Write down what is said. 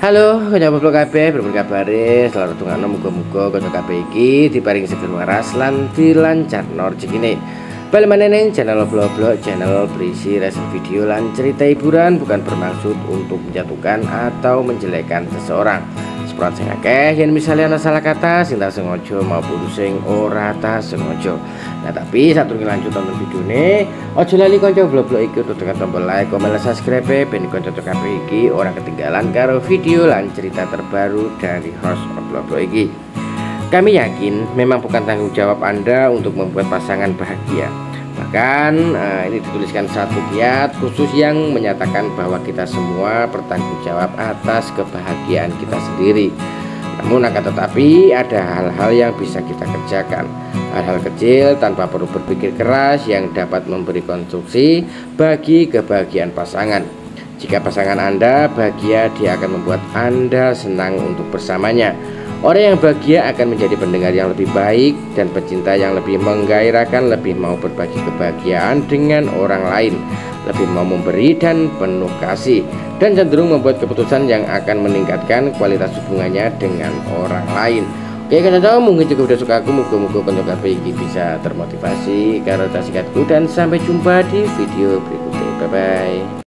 Halo, kanca goblok kabeh, pripun kabare? Selamat tungakno muga-muga kanca kabeh iki diparingi seger waras lan dilancarno rezekine. Bali maneh ning channel Oblok-oblok, channel berisi reaksi video lan cerita hiburan, bukan bermaksud untuk menjatuhkan atau menjelekkan seseorang. Seprat sing akeh yen misale ana salah kata sing tak sengaja maupun sing ora tak sengaja. Nah, tapi saturunge lanjut tonton videone, aja lali kanca Oblok-oblok iki untuk tekan tombol like, komen, lan subscribe ben kanca kabeh iki ora ketinggalan karo video lan cerita terbaru dari host Oblok-oblok iki. Kami yakin memang bukan tanggung jawab Anda untuk membuat pasangan bahagia. Bahkan ini dituliskan satu kiat khusus yang menyatakan bahwa kita semua bertanggung jawab atas kebahagiaan kita sendiri. Namun akan tetapi ada hal-hal yang bisa kita kerjakan, hal-hal kecil tanpa perlu berpikir keras yang dapat memberi konstruksi bagi kebahagiaan pasangan. Jika pasangan Anda bahagia, dia akan membuat Anda senang untuk bersamanya. Orang yang bahagia akan menjadi pendengar yang lebih baik dan pecinta yang lebih menggairahkan, lebih mau berbagi kebahagiaan dengan orang lain, lebih mau memberi dan penuh kasih, dan cenderung membuat keputusan yang akan meningkatkan kualitas hubungannya dengan orang lain. Oke, kanca mungkin cukup udah suka aku, muga-muga kanca kabeh iki bisa termotivasi karo sikatku, dan sampai jumpa di video berikutnya. Bye bye.